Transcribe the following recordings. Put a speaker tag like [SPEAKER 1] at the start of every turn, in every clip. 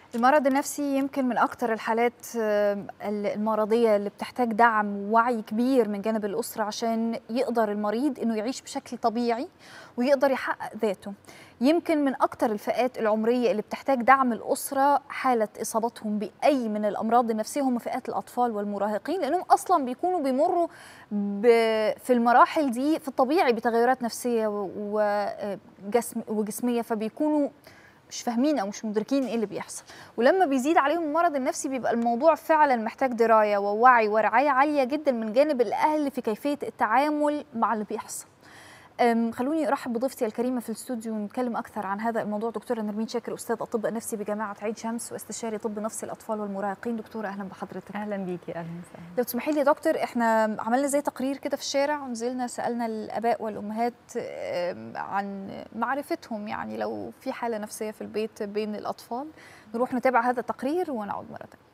[SPEAKER 1] المرض النفسي يمكن من أكتر الحالات المرضية اللي بتحتاج دعم ووعي كبير من جانب الأسرة عشان يقدر المريض إنه يعيش بشكل طبيعي ويقدر يحقق ذاته. يمكن من أكتر الفئات العمرية اللي بتحتاج دعم الأسرة حالة إصابتهم بأي من الأمراض النفسية هم فئات الأطفال والمراهقين، لأنهم أصلا بيكونوا بيمروا في المراحل دي في الطبيعي بتغيرات نفسية وجسمية، فبيكونوا مش فاهمين او مش مدركين ايه اللي بيحصل. ولما بيزيد عليهم المرض النفسي بيبقى الموضوع فعلا محتاج درايه ووعي ورعايه عاليه جدا من جانب الاهل في كيفيه التعامل مع اللي بيحصل. خلوني ارحب بضيفتي الكريمه في الاستوديو ونتكلم اكثر عن هذا الموضوع. دكتوره نرمين شاكر، استاذ الطب النفسي بجامعه عين شمس واستشاري طب نفسي الاطفال والمراهقين. دكتوره اهلا بحضرتك.
[SPEAKER 2] اهلا بيكي. اهلا وسهلا.
[SPEAKER 1] لو تسمحي لي يا دكتور، احنا عملنا زي تقرير كده في الشارع ونزلنا سالنا الاباء والامهات عن معرفتهم، يعني لو في حاله نفسيه في البيت بين الاطفال. نروح نتابع هذا التقرير ونعود مره ثانيه.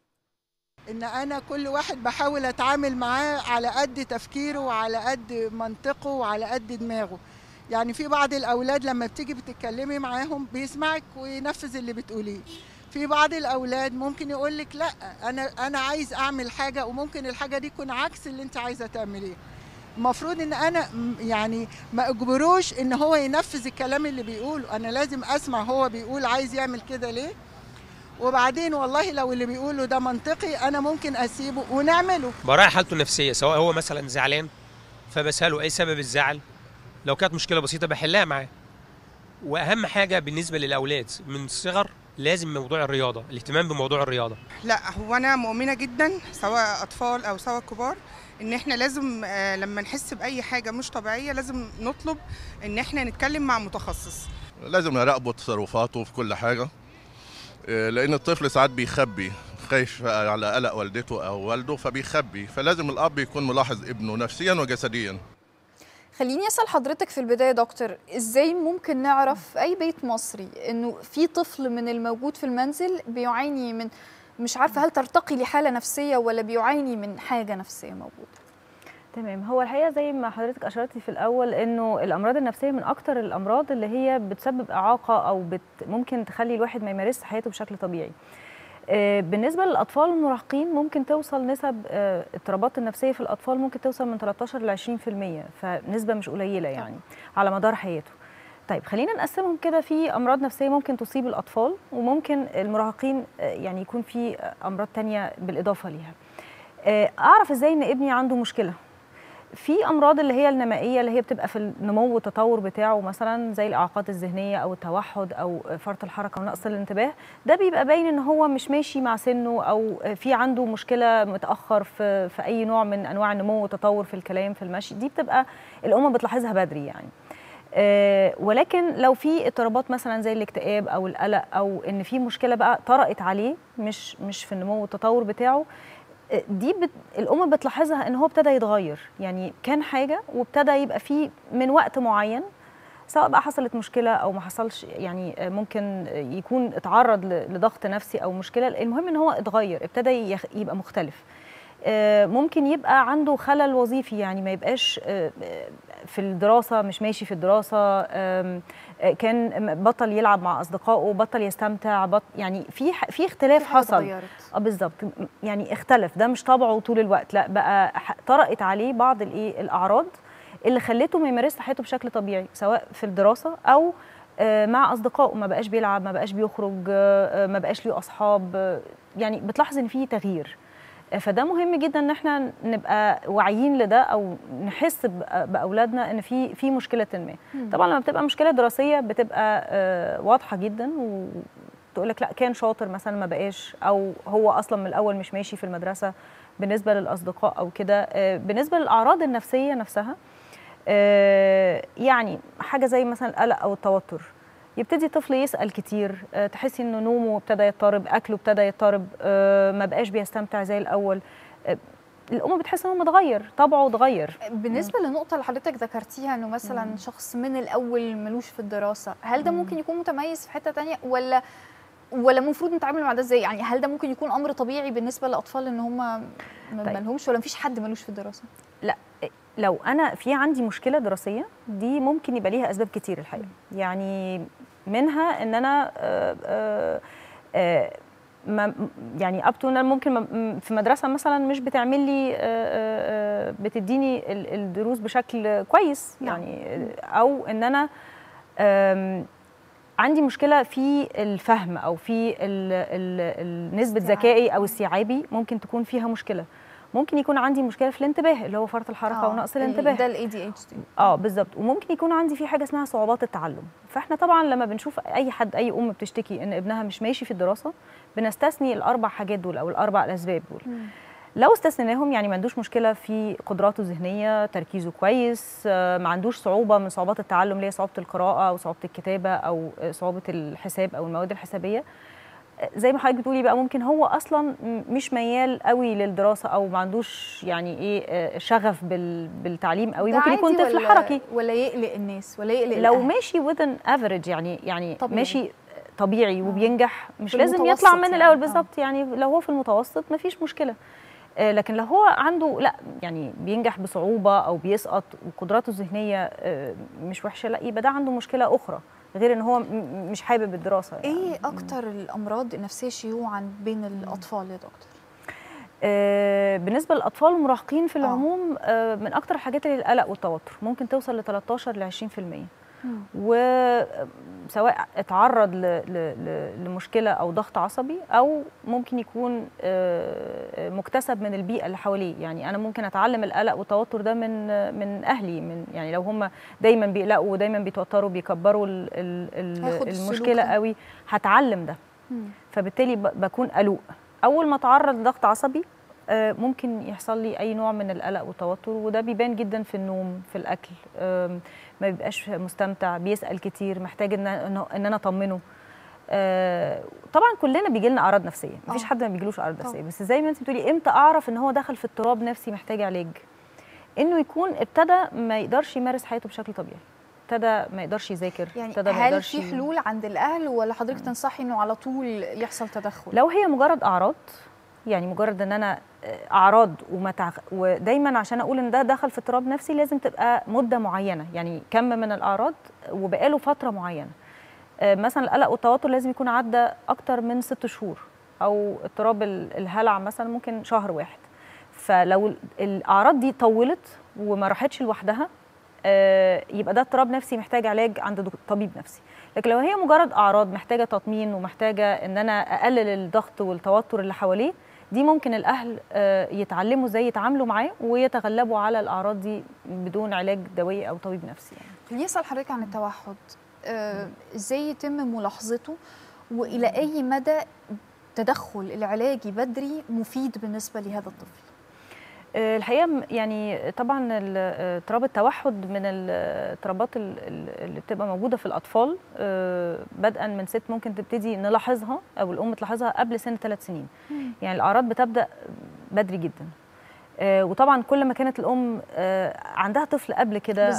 [SPEAKER 3] ان انا كل واحد بحاول اتعامل معاه على قد تفكيره وعلى قد منطقه وعلى قد دماغه. يعني في بعض الاولاد لما بتيجي بتتكلمي معاهم بيسمعك وينفذ اللي بتقوليه. في بعض الاولاد ممكن يقول لك لا، انا عايز اعمل حاجه وممكن الحاجه دي تكون عكس اللي انت عايزه تعمليه. المفروض ان انا يعني ما اجبروش ان هو ينفذ الكلام اللي بيقوله، انا لازم اسمع هو بيقول عايز يعمل كده ليه، وبعدين والله لو اللي بيقوله ده منطقي انا ممكن اسيبه ونعمله.
[SPEAKER 4] براعي حالته النفسيه، سواء هو مثلا زعلان فبساله ايه سبب الزعل، لو كانت مشكله بسيطه بحلها معاه. واهم حاجه بالنسبه للاولاد من الصغر لازم موضوع الرياضه، الاهتمام بموضوع الرياضه.
[SPEAKER 5] لا، هو انا مؤمنه جدا سواء اطفال او سواء كبار ان احنا لازم لما نحس باي حاجه مش طبيعيه لازم نطلب ان احنا نتكلم مع متخصص.
[SPEAKER 6] لازم نراقبه تصرفاته في كل حاجه، لان الطفل ساعات بيخبي، خايف على قلق والدته او والده فبيخبي، فلازم الاب يكون ملاحظ ابنه نفسيا وجسديا.
[SPEAKER 1] خليني اسال حضرتك في البدايه دكتور، ازاي ممكن نعرف في اي بيت مصري انه في طفل من الموجود في المنزل بيعاني من، مش عارفه هل ترتقي لحاله نفسيه ولا بيعاني من حاجه نفسيه موجوده؟
[SPEAKER 2] تمام. هو الحقيقه زي ما حضرتك اشرتي في الاول انه الامراض النفسيه من اكتر الامراض اللي هي بتسبب اعاقه او ممكن تخلي الواحد ما يمارسش حياته بشكل طبيعي. بالنسبه للاطفال المراهقين ممكن توصل نسب اضطرابات النفسيه في الاطفال ممكن توصل من 13 ل 20%، فنسبه مش قليله يعني على مدار حياته. طيب خلينا نقسمهم كده، في امراض نفسيه ممكن تصيب الاطفال وممكن المراهقين يعني يكون في امراض تانية بالاضافه ليها. اعرف ازاي ان ابني عنده مشكله؟ في امراض اللي هي النمائيه اللي هي بتبقى في النمو والتطور بتاعه، مثلا زي الاعاقات الذهنيه او التوحد او فرط الحركه ونقص الانتباه، ده بيبقى باين ان هو مش ماشي مع سنه او في عنده مشكله متاخر في اي نوع من انواع النمو والتطور في الكلام في المشي، دي بتبقى الام بتلاحظها بدري يعني. ولكن لو في اضطرابات مثلا زي الاكتئاب او القلق او ان في مشكله بقى طرأت عليه مش في النمو والتطور بتاعه، دي الام بتلاحظها ان هو ابتدى يتغير، يعني كان حاجه وابتدى يبقى فيه من وقت معين، سواء بقى حصلت مشكله او ما حصلش، يعني ممكن يكون اتعرض لضغط نفسي او مشكله، المهم ان هو اتغير ابتدى يبقى مختلف. ممكن يبقى عنده خلل وظيفي، يعني ما يبقاش في الدراسه مش ماشي في الدراسه، كان بطل يلعب مع اصدقائه، بطل يستمتع، يعني في اختلاف حصل. بالظبط، يعني اختلف، ده مش طبعه طول الوقت، لا بقى طرأت عليه بعض الاعراض اللي خلته ما يمارسش حياته بشكل طبيعي، سواء في الدراسه او مع اصدقائه، ما بقاش بيلعب، ما بقاش بيخرج، ما بقاش له اصحاب، يعني بتلاحظ ان في تغيير. فده مهم جدا ان احنا نبقى واعيين لده او نحس باولادنا ان في مشكله ما. طبعا لما بتبقى مشكله دراسيه بتبقى واضحه جدا، وتقول لك لا كان شاطر مثلا ما بقاش، او هو اصلا من الاول مش ماشي في المدرسه بالنسبه للاصدقاء او كده. بالنسبه للاعراض النفسيه نفسها، يعني حاجه زي مثلا القلق او التوتر، يبتدي الطفل يسأل كتير، تحسي انه نومه ابتدى يضطرب، اكله ابتدى يضطرب، ما بقاش بيستمتع زي الاول. الام بتحس انه متغير، طبعه اتغير.
[SPEAKER 1] بالنسبه للنقطه اللي حضرتك ذكرتيها انه مثلا شخص من الاول ملوش في الدراسه، هل ده ممكن يكون متميز في حته تانية ولا المفروض نتعامل مع ده ازاي؟ يعني هل ده ممكن يكون امر طبيعي بالنسبه للاطفال ان هم ما لهمش، ولا مفيش حد ملوش في الدراسه؟
[SPEAKER 2] لا، لو انا في عندي مشكله دراسيه دي ممكن يبقى ليها اسباب كتير الحقيقه، يعني منها ان انا يعني اب تو ممكن في مدرسه مثلا مش بتعمل لي بتديني الدروس بشكل كويس يعني، او ان انا عندي مشكله في الفهم او في نسبه ذكائي او استيعابي ممكن تكون فيها مشكله. ممكن يكون عندي مشكله في الانتباه اللي هو فرط الحركه ونقص الانتباه،
[SPEAKER 1] ده ADHD.
[SPEAKER 2] بالظبط. وممكن يكون عندي في حاجه اسمها صعوبات التعلم. فاحنا طبعا لما بنشوف اي ام بتشتكي ان ابنها مش ماشي في الدراسه، بنستثني ال4 حاجات دول او ال4 الاسباب دول. لو استثنيناهم يعني ما عندوش مشكله في قدراته الذهنيه، تركيزه كويس، ما عندوش صعوبه من صعوبات التعلم اللي هي صعوبه القراءه او صعوبه الكتابه او صعوبه الحساب او المواد الحسابيه، زي ما حضرتك بتقولي بقى ممكن هو اصلا مش ميال قوي للدراسه او ما عندوش يعني ايه شغف بالتعليم قوي، ممكن يكون طفل حركي
[SPEAKER 1] ولا يقلق الناس ولا يقلق
[SPEAKER 2] لو
[SPEAKER 1] الأهل.
[SPEAKER 2] ماشي within average يعني
[SPEAKER 1] طبيعي.
[SPEAKER 2] ماشي طبيعي وبينجح، مش لازم يطلع من الاول بالظبط يعني لو هو في المتوسط مفيش مشكله. لكن لو هو عنده لا يعني بينجح بصعوبه او بيسقط وقدراته الذهنيه مش وحشه، لا يبقى ده عنده مشكله اخرى غير ان هو مش حابب الدراسه يعني.
[SPEAKER 1] ايه اكتر الامراض النفسيه شيوعا بين الاطفال يا دكتور؟
[SPEAKER 2] بالنسبه للاطفال المراهقين في العموم من اكتر الحاجات اللي القلق والتوتر ممكن توصل ل 13 ل 20%. وسواء اتعرض لمشكله او ضغط عصبي او ممكن يكون مكتسب من البيئه اللي حواليه. يعني انا ممكن اتعلم القلق والتوتر ده من اهلي، من يعني لو هم دايما بيقلقوا ودايما بيتوتروا بيكبروا المشكله قوي، هتعلم ده. فبالتالي بكون قلق. اول ما اتعرض لضغط عصبي ممكن يحصل لي اي نوع من القلق والتوتر، وده بيبان جدا في النوم، في الاكل، ما بيبقاش مستمتع، بيسال كتير، محتاج ان انا اطمنه. طبعا كلنا بيجي لنا اعراض نفسيه، مفيش حد ما بيجيلوش اعراض نفسيه، بس زي ما انت بتقولي امتى اعرف ان هو دخل في اضطراب نفسي محتاج علاج؟ انه يكون ابتدى ما يقدرش يمارس حياته بشكل طبيعي، ابتدى ما يقدرش يذاكر،
[SPEAKER 1] يعني
[SPEAKER 2] ابتدى ما يقدرش.
[SPEAKER 1] هل في حلول عند الاهل ولا حضرتك تنصحي انه على طول يحصل تدخل؟
[SPEAKER 2] لو هي مجرد اعراض، يعني مجرد ان انا اعراض ودايما عشان اقول ان ده دخل في اضطراب نفسي لازم تبقى مده معينه، يعني كم من الاعراض وبقاله فتره معينه. مثلا القلق والتوتر لازم يكون عدى اكتر من 6 شهور، او اضطراب الهلع مثلا ممكن شهر واحد. فلو الاعراض دي طولت وما راحتش لوحدها يبقى ده اضطراب نفسي محتاج علاج عند طبيب نفسي. لكن لو هي مجرد اعراض محتاجه تطمين ومحتاجه ان انا اقلل الضغط والتوتر اللي حواليه، دي ممكن الاهل يتعلموا ازاي يتعاملوا معاه ويتغلبوا على الاعراض دي بدون علاج دوائي او طبيب نفسي. يعني
[SPEAKER 1] خليني اسال حضرتك عن التوحد، ازاي يتم ملاحظته والى اي مدى التدخل العلاجي بدري مفيد بالنسبه لهذا الطفل؟
[SPEAKER 2] الحقيقه يعني طبعا اضطراب التوحد من الاضطرابات اللي بتبقى موجوده في الاطفال، بدءا من ممكن تبتدي نلاحظها او الام تلاحظها قبل سن 3 سنين. يعني الاعراض بتبدا بدري جدا. وطبعا كل ما كانت الام عندها طفل قبل كده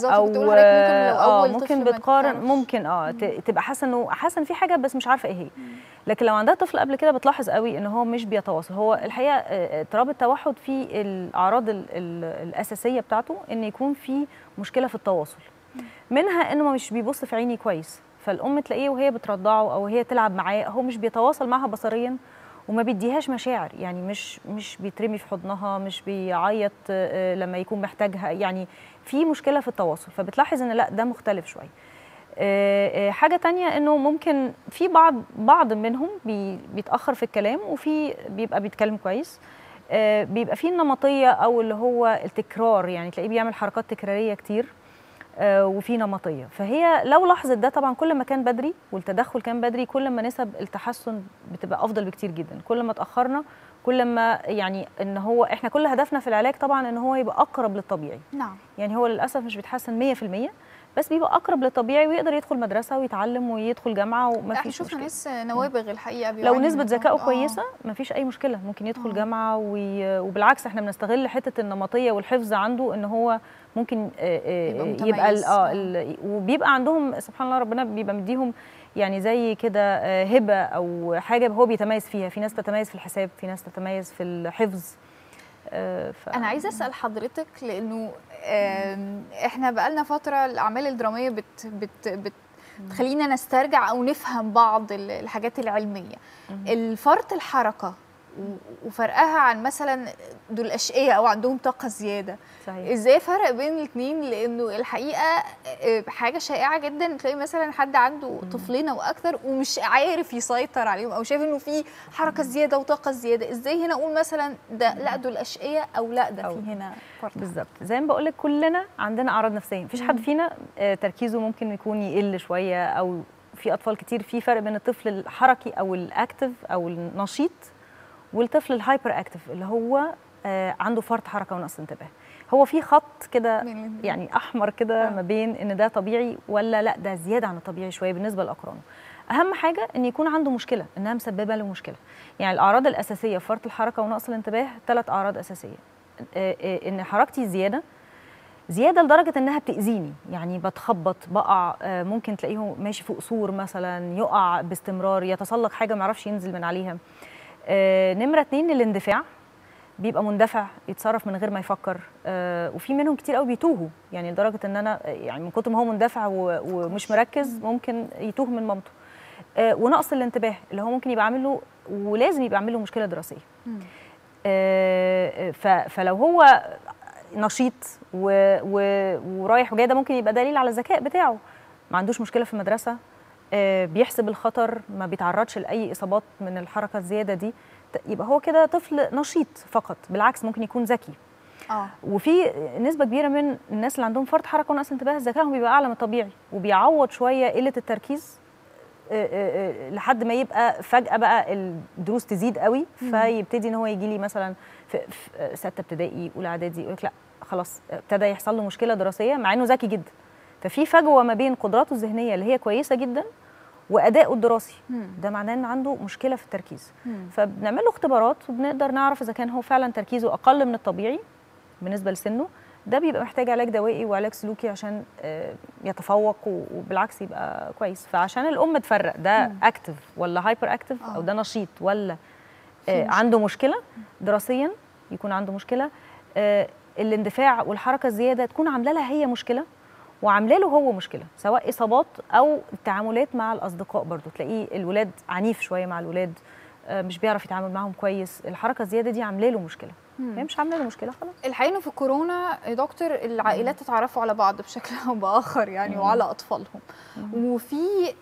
[SPEAKER 2] او ممكن بتقارن، ممكن تبقى حاسه ان في حاجه بس مش عارفه ايه هي. لكن لو عندها طفل قبل كده بتلاحظ قوي ان هو مش بيتواصل. هو الحقيقه اضطراب التوحد في الاعراض الاساسيه بتاعته ان يكون في مشكله في التواصل، منها انه مش بيبص في عيني كويس، فالام تلاقيه وهي بترضعه او هي تلعب معاه هو مش بيتواصل معها بصريا وما بيديهاش مشاعر، يعني مش بيترمي في حضنها، مش بيعيط لما يكون محتاجها، يعني في مشكله في التواصل. فبتلاحظ ان لا ده مختلف شويه. حاجه تانية انه ممكن في بعض منهم بيتاخر في الكلام وفي بيبقى بيتكلم كويس. بيبقى في النمطيه او اللي هو التكرار، يعني تلاقيه بيعمل حركات تكراريه كتير وفي نمطيه. فهي لو لاحظت ده طبعا كل ما كان بدري والتدخل كان بدري كل ما نسب التحسن بتبقى افضل بكتير جدا. كل ما اتاخرنا كل ما يعني ان هو احنا كل هدفنا في العلاج طبعا ان هو يبقى اقرب للطبيعي.
[SPEAKER 1] نعم.
[SPEAKER 2] يعني هو للاسف مش بيتحسن 100%، بس بيبقى اقرب للطبيعي ويقدر يدخل مدرسه ويتعلم ويدخل جامعه وما فيش مشكله.
[SPEAKER 1] شفنا ناس نوابغ الحقيقه
[SPEAKER 2] لو نسبه ذكائه كويسه ما فيش اي مشكله، ممكن يدخل جامعه وبالعكس احنا بنستغل حته النمطيه والحفظ عنده ان هو ممكن يبقى وبيبقى عندهم سبحان الله ربنا بيبقى مديهم يعني زي كده هبه او حاجه هو بيتميز فيها. في ناس تتميز في الحساب، في ناس تتميز في الحفظ.
[SPEAKER 1] أنا عايزة أسأل حضرتك لأنه إحنا بقالنا فترة الأعمال الدرامية تخلينا نسترجع او نفهم بعض الحاجات العلميه. الفرط الحركه وفرقها عن مثلا دول اشقياء او عندهم طاقه زياده،
[SPEAKER 2] صحيح.
[SPEAKER 1] ازاي فرق بين الاثنين؟ لانه الحقيقه حاجه شائعه جدا، تلاقي مثلا حد عنده طفلين او اكثر ومش عارف يسيطر عليهم او شايف انه في حركه زياده وطاقه زياده. ازاي هنا اقول مثلا ده لا دول اشقياء او لا ده في هنا فرط؟
[SPEAKER 2] بالظبط زي ما بقول لك كلنا عندنا اعراض نفسيه، مفيش حد فينا تركيزه ممكن يكون يقل شويه، او في اطفال كتير في فرق بين الطفل الحركي او الاكتف او النشيط والطفل الهايبر اكتف اللي هو عنده فرط حركه ونقص انتباه. هو في خط كده يعني احمر كده ما بين ان ده طبيعي ولا لا ده زياده عن الطبيعي شويه بالنسبه لاقرانه. اهم حاجه ان يكون عنده مشكله، انها مسببه له مشكله. يعني الاعراض الاساسيه في فرط الحركه ونقص الانتباه 3 اعراض اساسيه. ان حركتي زياده لدرجه انها بتاذيني، يعني بتخبط بقع، ممكن تلاقيه ماشي فوق سور مثلا يقع باستمرار، يتسلق حاجه ما يعرفش ينزل من عليها. نمرة 2 الاندفاع، بيبقى مندفع يتصرف من غير ما يفكر، وفي منهم كتير قوي بيتوهوا، يعني لدرجه ان انا يعني من كتر ما هو مندفع ومش مركز ممكن يتوه من مامته. ونقص الانتباه اللي هو ممكن يبقى عامل له ولازم يبقى عامل له مشكله دراسيه. فلو هو نشيط ورايح وجاي ده ممكن يبقى دليل على الذكاء بتاعه، ما عندوش مشكله في المدرسه، بيحسب الخطر، ما بيتعرضش لاي اصابات من الحركه الزياده دي، يبقى هو كده طفل نشيط فقط. بالعكس ممكن يكون ذكي. وفي نسبه كبيره من الناس اللي عندهم فرط حركه ونقص انتباه ذكائهم بيبقى اعلى من الطبيعي، وبيعوض شويه قله التركيز لحد ما يبقى فجاه بقى الدروس تزيد قوي، فيبتدي ان هو يجي لي مثلا في 6 ابتدائي اولى اعدادي يقول لك لا خلاص ابتدى يحصل له مشكله دراسيه مع انه ذكي جدا. ففي فجوه ما بين قدراته الذهنيه اللي هي كويسه جدا وادائه الدراسي، ده معناه ان عنده مشكله في التركيز. فبنعمل له اختبارات وبنقدر نعرف اذا كان هو فعلا تركيزه اقل من الطبيعي بالنسبه لسنه، ده بيبقى محتاج علاج دوائي وعلاج سلوكي عشان يتفوق وبالعكس يبقى كويس. فعشان الام تفرق ده اكتف ولا هايبر اكتف او ده نشيط ولا عنده مشكله دراسيا، يكون عنده مشكله الاندفاع والحركه الزياده تكون عامله لها هي مشكله وعامله له هو مشكله، سواء اصابات او التعاملات مع الاصدقاء. برضو تلاقيه الولاد عنيف شويه مع الولاد، مش بيعرف يتعامل معهم كويس، الحركه الزياده دي عامله له مشكله. هي مش عامله له مشكله خلاص.
[SPEAKER 1] الحقيقه انه في كورونا يا دكتور العائلات اتعرفوا على بعض بشكل او باخر يعني وعلى اطفالهم، وفي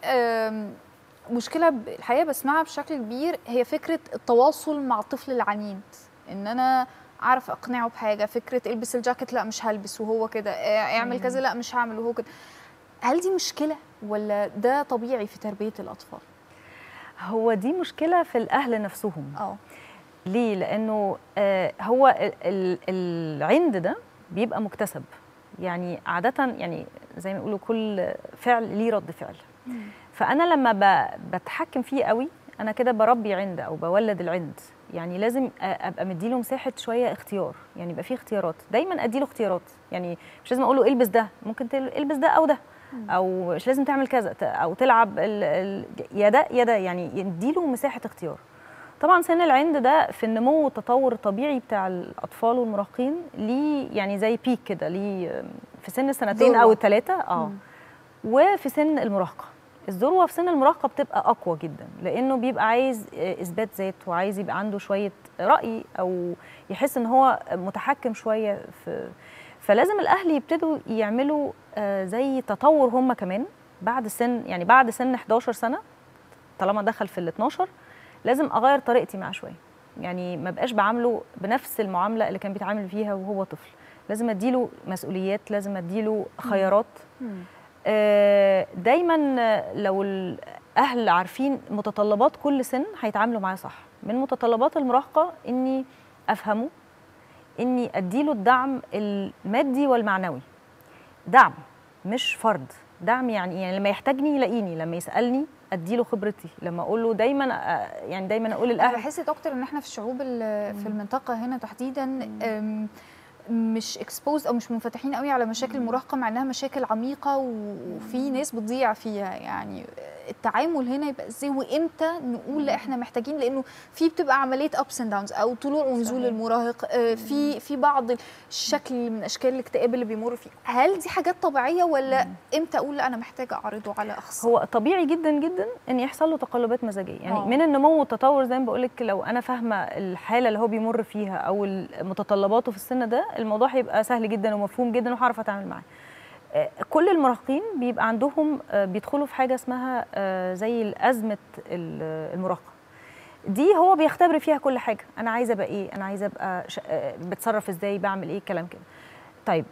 [SPEAKER 1] مشكله الحقيقه بسمعها بشكل كبير، هي فكره التواصل مع الطفل العنيد، ان انا اعرف اقنعه بحاجه، فكره البس الجاكيت لا مش هلبس وهو كده، اعمل كذا لا مش هعمل وهو كده. هل دي مشكله ولا ده طبيعي في تربيه الاطفال؟
[SPEAKER 2] هو دي مشكله في الاهل نفسهم. ليه؟ لانه هو العند ده بيبقى مكتسب، يعني عاده يعني زي ما يقولوا كل فعل ليه رد فعل. فانا لما بتحكم فيه قوي انا كده بربي عند او بولد العند. يعني لازم ابقى مديله مساحه شويه اختيار، يعني يبقى فيه اختيارات، دايما اديله اختيارات. يعني مش لازم اقول له البس ده، ممكن البس ده او ده، او مش لازم تعمل كذا او تلعب يا ده يا ده، يعني يديله مساحه اختيار. طبعا سن العند ده في النمو والتطور الطبيعي بتاع الاطفال والمراهقين ليه يعني زي بيك كده، ليه في سن السنتين او الثلاثه وفي سن المراهقه. الذروه في سن المراهقه بتبقى اقوى جدا، لانه بيبقى عايز اثبات ذات وعايز يبقى عنده شويه راي او يحس ان هو متحكم شويه فلازم الاهل يبتدوا يعملوا زي تطور هم كمان بعد سن، يعني بعد سن 11 سنه طالما دخل في ال 12 لازم اغير طريقتي معاه شويه. يعني ما بقاش بعامله بنفس المعامله اللي كان بيتعامل فيها وهو طفل، لازم اديله مسؤوليات، لازم اديله خيارات. دايما لو الاهل عارفين متطلبات كل سن هيتعاملوا معاه صح. من متطلبات المراهقه اني افهمه، اني اديله الدعم المادي والمعنوي. دعم مش فرض، دعم يعني لما يحتاجني يلاقيني، لما يسالني اديله خبرتي، لما اقول له دايما يعني دايما اقول للاهل.
[SPEAKER 1] بحس يا دكتور ان احنا في الشعوب في المنطقه هنا تحديدا مش اكسبوز او مش منفتحين قوي على مشاكل المراهقه، مع انها مشاكل عميقه وفي ناس بتضيع فيها. يعني التعامل هنا يبقى ازاي، وامتى نقول لا احنا محتاجين، لانه في بتبقى عمليه ابس اند داونز او طلوع ونزول المراهق، في بعض الشكل من اشكال الاكتئاب اللي بيمر فيه. هل دي حاجات طبيعيه ولا امتى اقول لا انا محتاجه اعرضه على اخصائي؟
[SPEAKER 2] هو طبيعي جدا جدا ان يحصل له تقلبات مزاجيه، يعني من النمو والتطور زي ما بقول لك، لو انا فاهمه الحاله اللي هو بيمر فيها او متطلباته في السن ده، الموضوع هيبقى سهل جدا ومفهوم جدا وهعرف اتعامل معاه. كل المراهقين بيبقى عندهم بيدخلوا في حاجه اسمها زي أزمة المراهقه دي، هو بيختبر فيها كل حاجه، انا عايزه ابقى ايه، انا عايزه ابقى بتصرف ازاي، بعمل ايه، كلام كده. طيب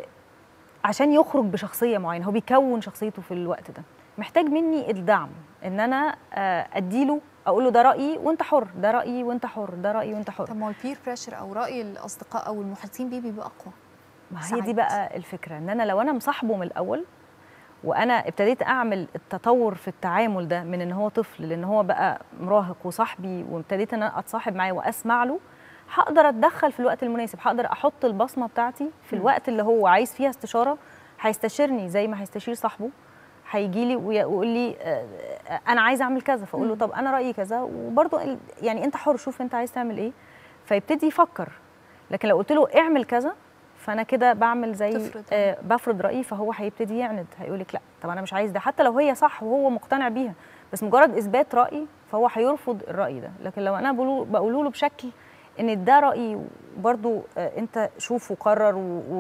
[SPEAKER 2] عشان يخرج بشخصيه معينه، هو بيكون شخصيته في الوقت ده، محتاج مني الدعم، ان انا اديله، اقول له ده رايي وانت حر، ده رايي وانت حر، ده رايي وانت حر.
[SPEAKER 1] طب ما هو البير بريشر او راي الاصدقاء او المحيطين بيه بيبقى اقوى.
[SPEAKER 2] ما هي دي بقى الفكره، ان انا لو انا مصاحبه من الاول، وانا ابتديت اعمل التطور في التعامل ده من ان هو طفل لان هو بقى مراهق وصاحبي، وابتديت ان انا اتصاحب معاه واسمع له، هقدر اتدخل في الوقت المناسب، هقدر احط البصمه بتاعتي في الوقت اللي هو عايز فيها استشاره. هيستشيرني زي ما هيستشير صاحبه، هيجي لي ويقول لي انا عايز اعمل كذا، فاقول له طب انا رايي كذا، وبرضه يعني انت حر، شوف انت عايز تعمل ايه، فيبتدي يفكر. لكن لو قلت له اعمل كذا، فانا كده بعمل زي بفرض رايي، فهو هيبتدي يعند، هيقول لك لا طب انا مش عايز ده، حتى لو هي صح وهو مقتنع بيها، بس مجرد اثبات رايي فهو هيرفض الراي ده. لكن لو انا بقوله له بشكل ان ده رايي، وبرضه انت شوف وقرر،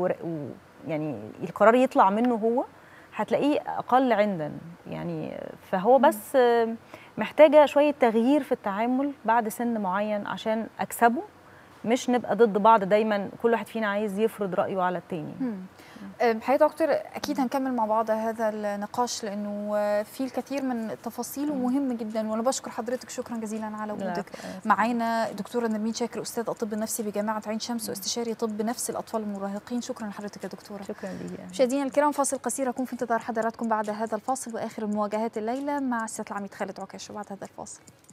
[SPEAKER 2] ويعني القرار يطلع منه هو، هتلاقيه اقل عندا يعني. فهو بس محتاجه شويه تغيير في التعامل بعد سن معين عشان اكسبه، مش نبقى ضد بعض دايما، كل واحد فينا عايز يفرض رايه على التاني.
[SPEAKER 1] حقيقة دكتور اكيد هنكمل مع بعض هذا النقاش، لانه في الكثير من التفاصيل ومهم جدا، وانا بشكر حضرتك شكرا جزيلا على وجودك معانا. دكتوره نرمين شاكر، استاذ الطب النفسي بجامعه عين شمس واستشاري طب نفسي الاطفال المراهقين، شكرا لحضرتك يا دكتوره.
[SPEAKER 2] شكرا ليك.
[SPEAKER 1] مشاهدينا الكرام، فاصل قصير اكون في انتظار حضراتكم بعد هذا الفاصل، واخر المواجهات الليله مع السيد العميد خالد عكاشه بعد هذا الفاصل.